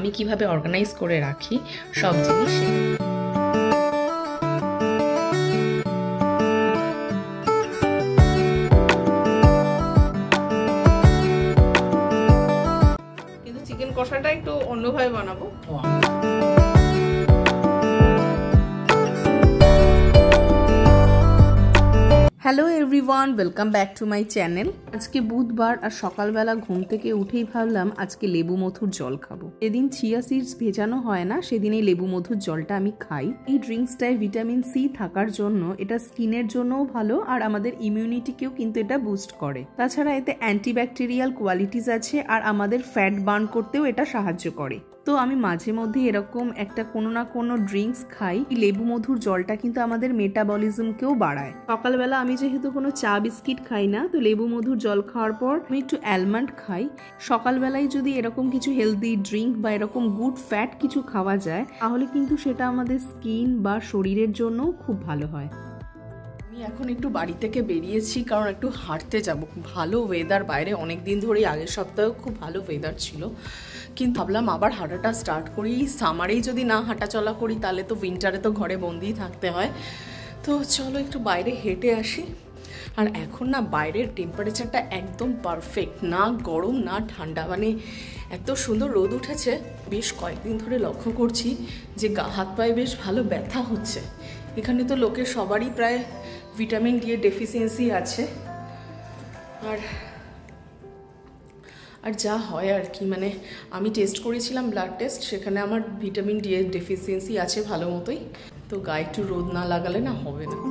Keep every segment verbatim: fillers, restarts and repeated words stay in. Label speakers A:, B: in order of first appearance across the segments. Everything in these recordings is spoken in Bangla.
A: আমি কিভাবে অর্গানাইজ করে রাখি সব জিনিস।
B: কিন্তু চিকেন কষাটা একটু অন্যভাবে বানাবো। Hello everyone, welcome back to my channel. আজকে বুধবার আর সকালবেলা ঘুম থেকে উঠেই ভাবলাম আজকে লেবু মধুর জল খাবো। যেদিন চিয়া সিডস ভেজানো হয় না সেদিন এই লেবু মধুর জলটা আমি খাই। এই ড্রিঙ্কসটায় ভিটামিন সি থাকার জন্য এটা স্কিনের জন্যও ভালো আর আমাদের ইমিউনিটিকেও কিন্তু এটা বুস্ট করে। তাছাড়া এতে অ্যান্টিব্যাকটেরিয়াল কোয়ালিটিস আছে আর আমাদের ফ্যাট বার্ন করতেও এটা সাহায্য করে। তো আমি মাঝে মধ্যে এরকম একটা কোনো না কোনো ড্রিঙ্কস খাই। লেবু মধুর জলটা কিন্তু আমাদের মেটাবলিজমকেও বাড়ায়। সকালবেলা আমি যেহেতু কোনো চা বিস্কিট খাই না, তো লেবু মধুর জল খাওয়ার পর আমি একটু অ্যালমন্ড খাই। সকালবেলায় যদি এরকম কিছু হেলদি ড্রিঙ্ক বা এরকম গুড ফ্যাট কিছু খাওয়া যায় তাহলে কিন্তু সেটা আমাদের স্কিন বা শরীরের জন্যও খুব ভালো হয়। আমি এখন একটু বাড়ি থেকে বেরিয়েছি কারণ একটু হাঁটতে যাব। ভালো ওয়েদার বাইরে, অনেক দিন ধরেই আগের সপ্তাহেও খুব ভালো ওয়েদার ছিল, কিন্তু ভাবলাম আবার হাঁটাটা স্টার্ট করি। সামারেই যদি না হাঁটা চলা করি তাহলে তো উইন্টারে তো ঘরে বন্দিই থাকতে হয়। তো চলো একটু বাইরে হেঁটে আসি। আর এখন না বাইরের টেম্পারেচারটা একদম পারফেক্ট, না গরম না ঠান্ডা, মানে এত সুন্দর রোদ উঠেছে। বেশ কয়েকদিন ধরে লক্ষ্য করছি যে গা হাত পায়ে বেশ ভালো ব্যথা হচ্ছে। এখানে তো লোকের সবারই প্রায় ভিটামিন ডি এর ডেফিসিয়েন্সি আছে। আর আর যা হয় আর কি, মানে আমি টেস্ট করেছিলাম ব্লাড টেস্ট, সেখানে আমার ভিটামিন ডি এর ডেফিসিয়েন্সি আছে ভালো মতোই। তো গায়ে একটু রোদ না লাগালে না হবে না।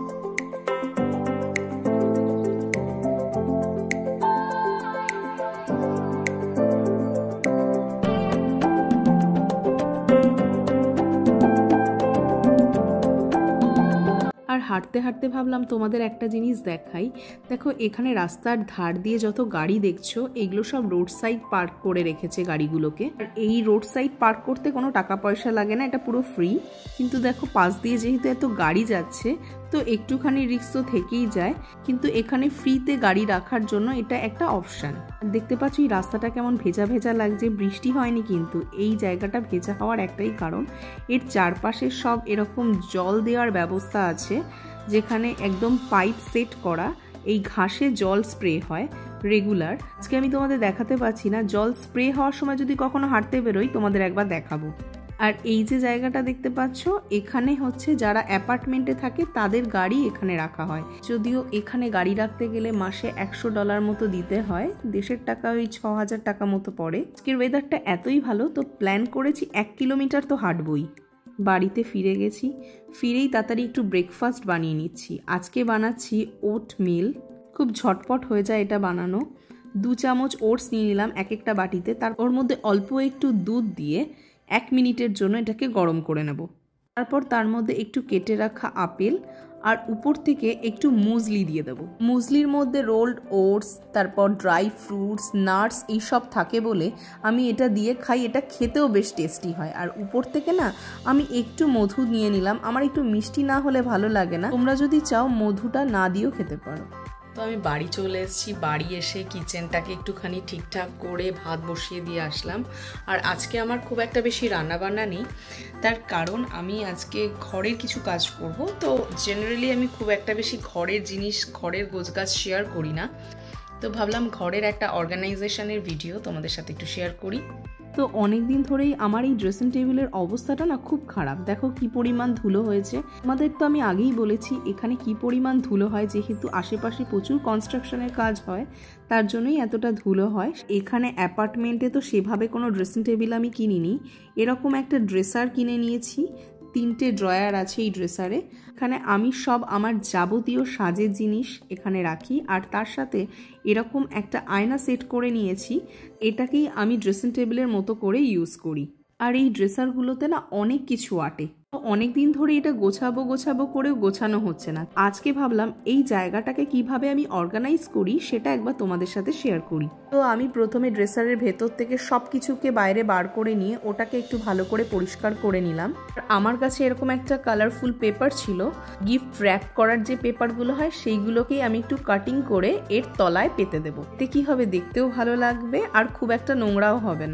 B: আর হাঁটতে হাঁটতে ভাবলাম তোমাদের একটা জিনিস দেখাই। দেখো এখানে রাস্তার ধার দিয়ে যত গাড়ি দেখছো এগুলো সব রোড সাইড পার্ক করে রেখেছে গাড়িগুলোকে। আর এই রোড সাইড পার্ক করতে কোনো টাকা পয়সা লাগে না, এটা পুরো ফ্রি। কিন্তু দেখো পাশ দিয়ে যেহেতু এত গাড়ি যাচ্ছে তো একটুখানি রিস্ক তো থেকেই যায়, কিন্তু এখানে ফ্রিতে গাড়ি রাখার জন্য এটা একটা অপশান। দেখতে পাচ্ছ এই রাস্তাটা কেমন ভেজা ভেজা লাগছে, বৃষ্টি হয়নি কিন্তু এই জায়গাটা ভেজা হওয়ার একটাই কারণ এর চারপাশে সব এরকম জল দেওয়ার ব্যবস্থা আছে, যেখানে একদম পাইপ সেট করা এই ঘাসে জল স্প্রে হয় রেগুলার। আজকে আমি তোমাদের দেখাতে পাচ্ছি না, জল স্প্রে হওয়ার সময় যদি কখনো হাঁটতে বেরোই তোমাদের একবার দেখাবো। আর এই যে জায়গাটা দেখতে পাচ্ছ এখানে হচ্ছে যারা অ্যাপার্টমেন্টে থাকে তাদের গাড়ি এখানে রাখা হয়। যদিও এখানে গাড়ি রাখতে গেলে মাসে একশো ডলার মতো দিতে হয়, দেশের টাকা ওই ছ হাজার টাকা মতো পড়ে। আজকের ওয়েদারটা এতই ভালো তো প্ল্যান করেছি এক কিলোমিটার তো হাঁটবই। বাড়িতে ফিরে গেছি, ফিরেই তাড়াতাড়ি একটু ব্রেকফাস্ট বানিয়ে নিচ্ছি। আজকে বানাচ্ছি ওট মিল, খুব ঝটপট হয়ে যায় এটা বানানো। দু চামচ ওটস নিয়ে নিলাম এক একটা বাটিতে, তার ওর মধ্যে অল্প একটু দুধ দিয়ে এক মিনিটের জন্য এটাকে গরম করে নেব। তারপর তার মধ্যে একটু কেটে রাখা আপেল আর উপর থেকে একটু মুজলি দিয়ে দেবো। মুজলির মধ্যে রোল্ড ওটস, তারপর ড্রাই ফ্রুটস, নাটস এইসব থাকে বলে আমি এটা দিয়ে খাই। এটা খেতেও বেশ টেস্টি হয়। আর উপর থেকে না আমি একটু মধু নিয়ে নিলাম, আমার একটু মিষ্টি না হলে ভালো লাগে না, তোমরা যদি চাও মধুটা না দিয়েও খেতে পারো। তো আমি বাড়ি চলে এসেছি, বাড়ি এসে কিচেনটাকে একটুখানি ঠিকঠাক করে ভাত বসিয়ে দিয়ে আসলাম। আর আজকে আমার খুব একটা বেশি রান্নাবান্না নেই, তার কারণ আমি আজকে ঘরের কিছু কাজ করব। তো জেনারেলি আমি খুব একটা বেশি ঘরের জিনিস, ঘরের গোছগাছ শেয়ার করি না, তো ভাবলাম ঘরের একটা অর্গানাইজেশনের ভিডিও তোমাদের সাথে একটু শেয়ার করি। তো অনেক দিন ধরেই আমার এই ড্রেসিং টেবিলের অবস্থাটা না খুব খারাপ। দেখো কি পরিমাণ ধুলো হয়েছে। আমাদের তো আমি আগেই বলেছি এখানে কি পরিমাণ ধুলো হয়, যেহেতু আশেপাশে প্রচুর কনস্ট্রাকশনের কাজ হয় তার জন্যই এতটা ধুলো হয়। এখানে অ্যাপার্টমেন্টে তো সেভাবে কোনো ড্রেসিং টেবিল আমি কিনিনি, এরকম একটা ড্রেসার কিনে নিয়েছি। তিনটে ড্রয়ার আছে এই ড্রেসারে, এখানে আমি সব আমার যাবতীয় সাজের জিনিস এখানে রাখি। আর তার সাথে এরকম একটা আয়না সেট করে নিয়েছি, এটাকেই আমি ড্রেসিং টেবিলের মতো করে ইউজ করি। আর এই ড্রেসারগুলোতে না অনেক কিছু আটে, অনেক দিন ধরে এটা গোছাবো গোছাবো করেও গোছানো হচ্ছে না। আজকে ভাবলাম এই জায়গাটাকে কিভাবে আমি অর্গানাইজ করি সেটা একবার তোমাদের সাথে শেয়ার করি। তো আমি প্রথমে ড্রেসারের ভেতর থেকে সব কিছুকে বাইরে বার করে নিয়ে ওটাকে একটু ভালো করে পরিষ্কার করে নিলাম। আর আমার কাছে এরকম একটা কালারফুল পেপার ছিল, গিফট র্যাপ করার যে পেপারগুলো হয় সেইগুলোকেই আমি একটু কাটিং করে এর তলায় পেতে দেবো। এতে কি হবে, দেখতেও ভালো লাগবে আর খুব একটা নোংরাও হবে না।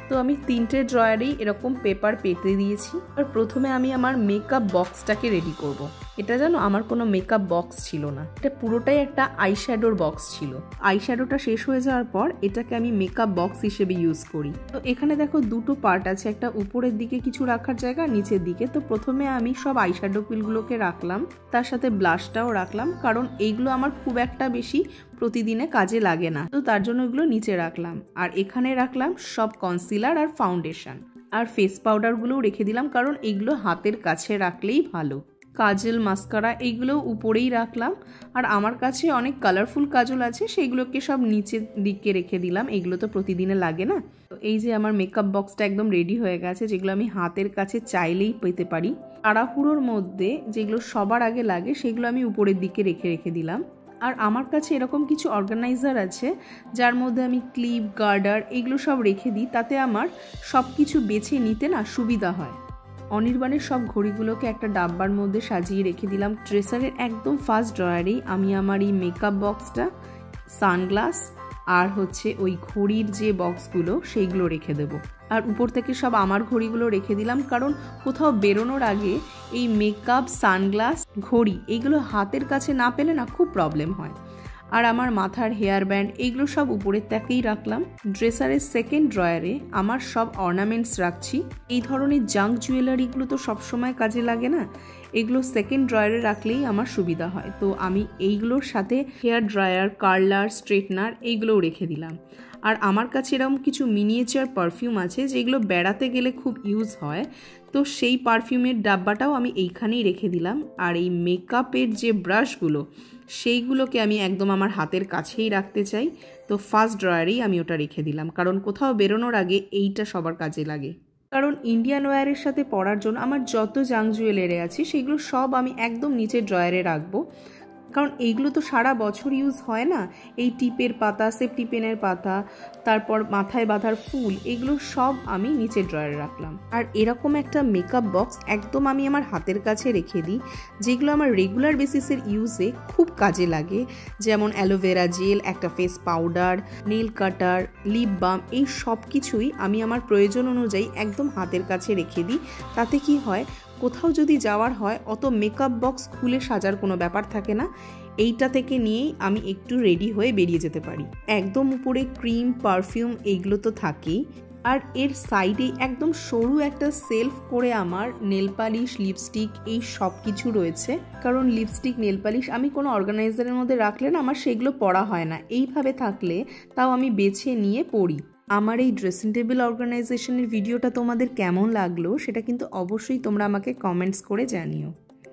B: তো আমি তিনটে ড্রয়ারেই এরকম পেপার পেতে দিয়েছি। আর প্রথমে আমি আমার মেকআপ বক্সটাকে রেডি করব। এটা জানো আমার কোনো মেকআপ বক্স ছিল না, এটা পুরোটাই একটা আইশ্যাডোর বক্স ছিল। আইশ্যাডোটা শেষ হয়ে যাওয়ার পর এটাকে আমি মেকআপ বক্স হিসেবে ইউজ করি। তো এখানে দেখো দুটো পার্ট আছে, একটা উপরের দিকে কিছু রাখার জায়গা, নিচের দিকে। তো প্রথমে আমি সব আইশ্যাডো পিলগুলোকে রাখলাম, তার সাথে ব্লাশটাও রাখলাম, কারণ এইগুলো আমার খুব একটা বেশি প্রতিদিনে কাজে লাগে না, তো তার জন্য এগুলো নিচে রাখলাম। আর এখানে রাখলাম সব কনসিলার আর ফাউন্ডেশন, আর ফেস পাউডারগুলোও রেখে দিলাম, কারণ এইগুলো হাতের কাছে রাখলেই ভালো। কাজল, মাস্কারা এইগুলো উপরেই রাখলাম। আর আমার কাছে অনেক কালারফুল কাজল আছে, সেইগুলোকে সব নিচের দিকে রেখে দিলাম, এগুলো তো প্রতিদিনে লাগে না। তো এই যে আমার মেকআপ বক্সটা একদম রেডি হয়ে গেছে, যেগুলো আমি হাতের কাছে চাইলেই পেতে পারি। তাড়াহুড়োর মধ্যে যেগুলো সবার আগে লাগে সেগুলো আমি উপরের দিকে রেখে রেখে দিলাম। আর আমার কাছে এরকম কিছু অর্গানাইজার আছে যার মধ্যে আমি ক্লিপ, গার্ডার এগুলো সব রেখে দিই, তাতে আমার সব কিছু বেছে নিতে না সুবিধা হয়। অনির্বাণের সব ঘড়িগুলোকে একটা ডাব্বার মধ্যে সাজিয়ে রেখে দিলাম। ড্রেসারের একদম ফার্স্ট ড্রয়ারেই আমি আমার এই মেকআপ বক্সটা, সানগ্লাস আর হচ্ছে ওই ঘড়ির যে বক্সগুলো সেইগুলো রেখে দেব। আর উপর থেকে সব আমার ঘড়িগুলো রেখে দিলাম, কারণ কোথাও বেরোনোর আগে এই মেকআপ, সানগ্লাস, ঘড়ি এইগুলো হাতের কাছে না পেলে না খুব প্রবলেম হয়। আর আমার মাথার হেয়ার ব্যান্ড এইগুলো সব উপরের তাকেই রাখলাম। ড্রেসারের সেকেন্ড ড্রয়ারে আমার সব অর্নামেন্টস রাখছি। এই ধরনের জাঙ্ক জুয়েলারিগুলো তো সবসময় কাজে লাগে না, এগুলো সেকেন্ড ড্রয়ারে রাখলেই আমার সুবিধা হয়। তো আমি এইগুলোর সাথে হেয়ার ড্রায়ার, কার্লার, স্ট্রেটনার এইগুলোও রেখে দিলাম। আর আমার কাছে এরকম কিছু মিনিয়েচার পারফিউম আছে যেগুলো বেড়াতে গেলে খুব ইউজ হয়, তো সেই পারফিউমের ডাব্বাটাও আমি এইখানেই রেখে দিলাম। আর এই মেকআপের যে ব্রাশগুলো সেইগুলোকে আমি একদম আমার হাতের কাছেই রাখতে চাই, তো ফার্স্ট ড্রয়ারেই আমি ওটা রেখে দিলাম, কারণ কোথাও বেরোনোর আগে এইটা সবার কাজে লাগে। কারণ ইন্ডিয়ান ওয়্যারের সাথে পরার জন্য আমার যত জাঙ্ক জুয়েলারি আছে সেগুলো সব আমি একদম নিচের ড্রয়ারে রাখবো, কারণ এইগুলো তো সারা বছর ইউজ হয় না। এই টিপের পাতা, সেফটি পেনের পাতা, তারপর মাথায় বাঁধার ফুল, এগুলো সব আমি নিচের ড্রয়ারে রাখলাম। আর এরকম একটা মেকআপ বক্স একদম আমি আমার হাতের কাছে রেখে দিই, যেগুলো আমার রেগুলার বেসিসের ইউজে খুব কাজে লাগে, যেমন অ্যালোভেরা জেল, একটা face powder, nail cutter, lip balm, এই সব কিছুই আমি আমার প্রয়োজন অনুযায়ী একদম হাতের কাছে রেখে দিই। তাতে কি হয়, কোথাও যদি যাওয়ার হয় অত মেকআপ বক্স খুলে সাজার কোনো ব্যাপার থাকে না, এইটা থেকে নিয়েই আমি একটু রেডি হয়ে বেরিয়ে যেতে পারি। একদম উপরে ক্রিম, পারফিউম এইগুলো তো থাকেই, আর এর সাইডে একদম সরু একটা সেলফ করে আমার নেল পালিশ, লিপস্টিক এই সব কিছু রয়েছে। কারণ লিপস্টিক, নেল পালিশ আমি কোনো অর্গানাইজারের মধ্যে রাখলে না আমার সেগুলো পরা হয় না, এইভাবে থাকলে তাও আমি বেছে নিয়ে পরি। আমার এই ড্রেসিং টেবিল অর্গানাইজেশনের ভিডিওটা তোমাদের কেমন লাগলো সেটা কিন্তু অবশ্যই তোমরা আমাকে কমেন্টস করে জানিও।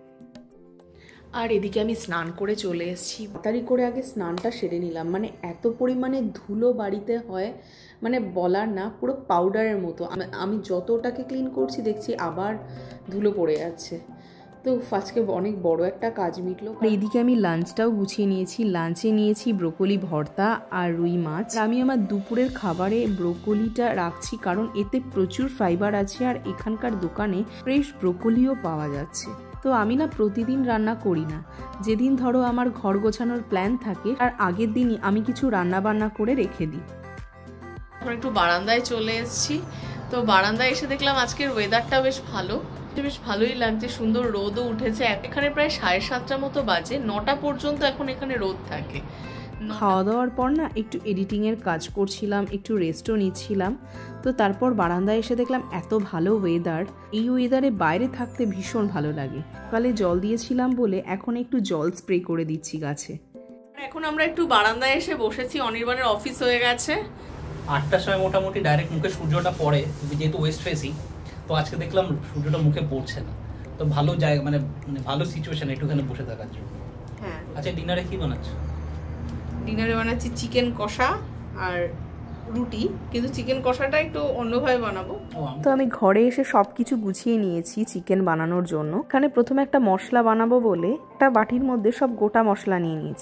B: আর এদিকে আমি স্নান করে চলে এসেছি, তাড়াতাড়ি করে আগে স্নানটা সেরে নিলাম। মানে এত পরিমাণে ধুলো বাড়িতে হয়, মানে বলার না, পুরো পাউডারের মতো। আমি যতটাকে ক্লিন করছি দেখছি আবার ধুলো পড়ে যাচ্ছে। তো আজকে অনেক বড় একটা কাজ মিটলো। এইদিকে আমি লাঞ্চটাও গুছিয়ে নিয়েছি। লাঞ্চে নিয়েছি ব্রোকলি ভর্তা আর রুই মাছ। আমি আমার দুপুরের খাবারে ব্রোকলিটা রাখছি, কারণ এতে প্রচুর ফাইবার আছে, আর এখানকার দোকানে ফ্রেশ ব্রোকলিও পাওয়া যাচ্ছে। তো আমি না প্রতিদিন রান্না করি না, যেদিন ধরো আমার ঘর গোছানোর প্ল্যান থাকে আর আগের দিনই আমি কিছু রান্না বান্না করে রেখে দিই।
A: এখন একটু বারান্দায় চলে এসেছি। তো বারান্দায় এসে দেখলাম আজকের ওয়েদারটা বেশ ভালো, বেশ ভালোই লাগছে, সুন্দর রোদও উঠেছে। এখানে প্রায় সাড়ে সাতটা মতো বাজে, নটা পর্যন্ত এখন এখানে রোদ থাকে।
B: খাওয়া দাওয়ার পর না একটু এডিটিংয়ের কাজ করছিলাম, একটু রেস্টও নিচ্ছিলাম। তো তারপর বারান্দায় এসে দেখলাম এত ভালো ওয়েদার, এই ওয়েদারে বাইরে থাকতে ভীষণ ভালো লাগে। সকালে জল দিয়েছিলাম বলে এখন একটু জল স্প্রে করে দিচ্ছি গাছে।
A: এখন আমরা একটু বারান্দায় এসে বসেছি, অনির্বাণের অফিস হয়ে গেছে।
C: আটটার সময় মোটামুটি ডাইরেক্ট মুখে সূর্যটা পড়ে, যেহেতু ওয়েস্ট ফেসিং। তো আজকে দেখলাম সূর্যটা মুখে পড়ছে না, তো ভালো জায়গা, মানে মানে ভালো সিচুয়েশন একটুখানি বসে থাকার জন্য।
A: হ্যাঁ।
C: আচ্ছা, ডিনারে কি বানাচ্ছ?
A: ডিনারে বানাচ্ছি চিকেন কষা আর রুটি, কিন্তু চিকেন কষাটা একটু অন্যভাবে বানাবো।
B: তো আমি ঘরে এসে সব কিছু গুছিয়ে নিয়েছি চিকেন বানানোর জন্য। এখানে প্রথমে একটা মশলা বানাবো বলে একটা বাটির মধ্যে সব গোটা মশলা নিয়ে নিয়েছি।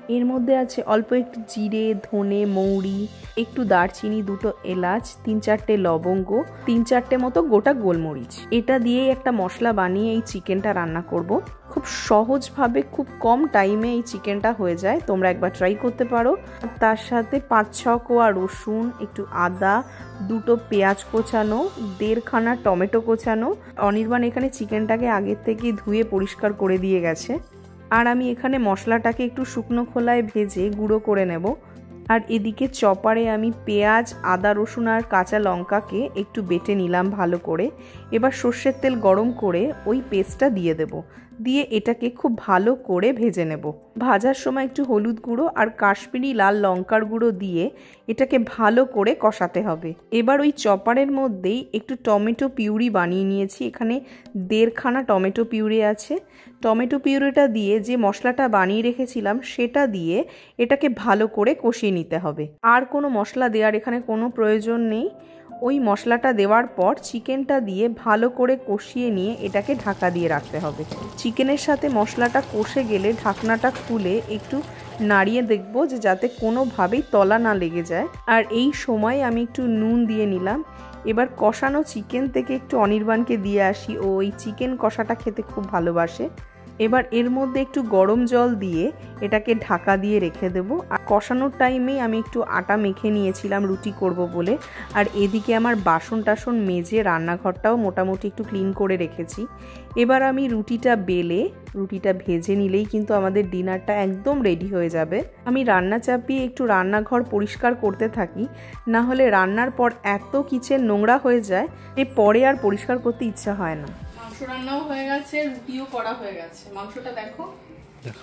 B: এর মধ্যে আছে অল্প একটু জিরে, ধনে, মৌরি, একটু দারচিনি, দুটো এলাচ, তিন চারটে লবঙ্গ, তিন চারটে মতো গোটা গোলমরিচ। এটা দিয়েই একটা মশলা বানিয়ে এই চিকেনটা রান্না করব। খুব সহজভাবে খুব কম টাইমে এই চিকেনটা হয়ে যায়, তোমরা একবার ট্রাই করতে পারো। তার সাথে পাঁচ ছ কোয়া রসুন, একটু আদা, দুটো পেঁয়াজ কোচানো, দেড়খানা টমেটো কোচানো। অনির্বাণ এখানে চিকেনটাকে আগের থেকে ধুয়ে পরিষ্কার করে দিয়ে গেছে। আর আমি এখানে মশলাটাকে একটু শুকনো খোলায় ভেজে গুঁড়ো করে নেব। আর এদিকে চপারে আমি পেঁয়াজ, আদা, রসুন আর কাঁচা লঙ্কাকে একটু বেটে নিলাম ভালো করে। এবার সর্ষের তেল গরম করে ওই পেস্টটা দিয়ে দেব, দিয়ে এটাকে খুব ভালো করে ভেজে নেব। ভাজার সময় একটু হলুদ গুঁড়ো আর কাশ্মীরি লাল লঙ্কার গুঁড়ো দিয়ে এটাকে ভালো করে কষাতে হবে। এবার ওই চপারের মধ্যেই একটু টমেটো পিউরি বানিয়ে নিয়েছি, এখানে দেড়খানা টমেটো পিউরি আছে। টমেটো পিউরিটা দিয়ে যে মশলাটা বানিয়ে রেখেছিলাম সেটা দিয়ে এটাকে ভালো করে কষিয়ে নিতে হবে। আর কোনো মশলা দেওয়ার এখানে কোনো প্রয়োজন নেই। ওই মশলাটা দেওয়ার পর চিকেনটা দিয়ে ভালো করে কষিয়ে নিয়ে এটাকে ঢাকা দিয়ে রাখতে হবে। চিকেনের সাথে মশলাটা কষে গেলে ঢাকনাটা খুলে একটু নাড়িয়ে দেখব যে যাতে কোনোভাবেই তলা না লেগে যায়। আর এই সময় আমি একটু নুন দিয়ে নিলাম। এবার কষানো চিকেন থেকে একটু অনির্বাণকে দিয়ে আসি, ও এই চিকেন কষাটা খেতে খুব ভালোবাসে। এবার এর মধ্যে একটু গরম জল দিয়ে এটাকে ঢাকা দিয়ে রেখে দেবো। আর কষানোর টাইমেই আমি একটু আটা মেখে নিয়েছিলাম রুটি করব বলে। আর এদিকে আমার বাসন টাসন মেজে রান্নাঘরটাও মোটামুটি একটু ক্লিন করে রেখেছি। এবার আমি রুটিটা বেলে রুটিটা ভেজে নিলেই কিন্তু আমাদের ডিনারটা একদম রেডি হয়ে যাবে। আমি রান্না চাপিয়ে একটু রান্নাঘর পরিষ্কার করতে থাকি, না হলে রান্নার পর এত কিচেন নোংরা হয়ে যায় যে পরে আর পরিষ্কার করতে ইচ্ছা হয় না।
A: মাংস রান্নাও হয়ে গেছে, রুটিও করা হয়ে গেছে। মাংসটা দেখো
C: দেখো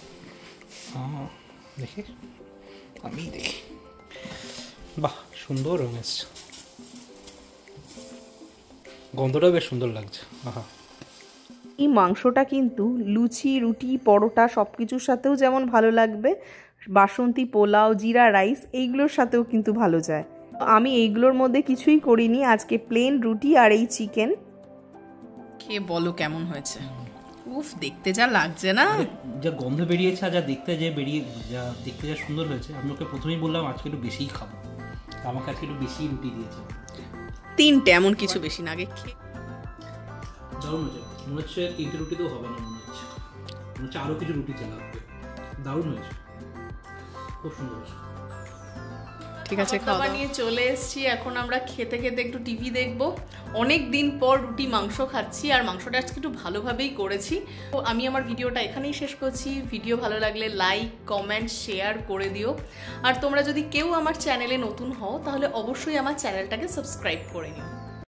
C: দেখি, আমি দেখি, বাহ সুন্দর রং এসছে, গন্ধটা বেশ সুন্দর লাগছে। আহা,
B: এই মাংসটা কিন্তু লুচি, রুটি, পরোটা সব কিছুর সাথেও যেমন ভালো লাগবে, বাসন্তী পোলাও, জিরা রাইস এইগুলোর সাথেও কিন্তু ভালো যায়। আমি এইগুলোর মধ্যে কিছুই করিনি, আজকে প্লেন রুটি আর এই চিকেন।
A: কে বলো কেমন হয়েছে? উফ, দেখতে যা লাগছে না,
C: যা গন্ধ বেরিয়েছে আর যা দেখতে যে বেরিয়ে যা দেখতে যা সুন্দর হয়েছে। আমি ওকে প্রথমেই বললাম আজকে একটু বেশিই খাবো, আমাকে আজকে একটু বেশি রুটি দিয়েছে,
A: তিনটে, এমন কিছু বেশি না। আগে খেয়ে
C: দারুণ হয়েছে, মনে হচ্ছে তিনটে রুটিতেও হবে না, মনে হচ্ছে মনে হচ্ছে আরও কিছু রুটি চালা হবে। দারুণ হয়েছে, খুব সুন্দর হয়েছে।
A: ঠিক আছে, খাওয়া নিয়ে চলে এসেছি। এখন আমরা খেতে খেতে একটু টিভি দেখবো। অনেক দিন পর রুটি মাংস খাচ্ছি, আর মাংসটা আজকে একটু ভালোভাবেই করেছি। তো আমি আমার ভিডিওটা এখানেই শেষ করছি। ভিডিও ভালো লাগলে লাইক, কমেন্ট, শেয়ার করে দিও। আর তোমরা যদি কেউ আমার চ্যানেলে নতুন হও তাহলে অবশ্যই আমার চ্যানেলটাকে সাবস্ক্রাইব করে নিও।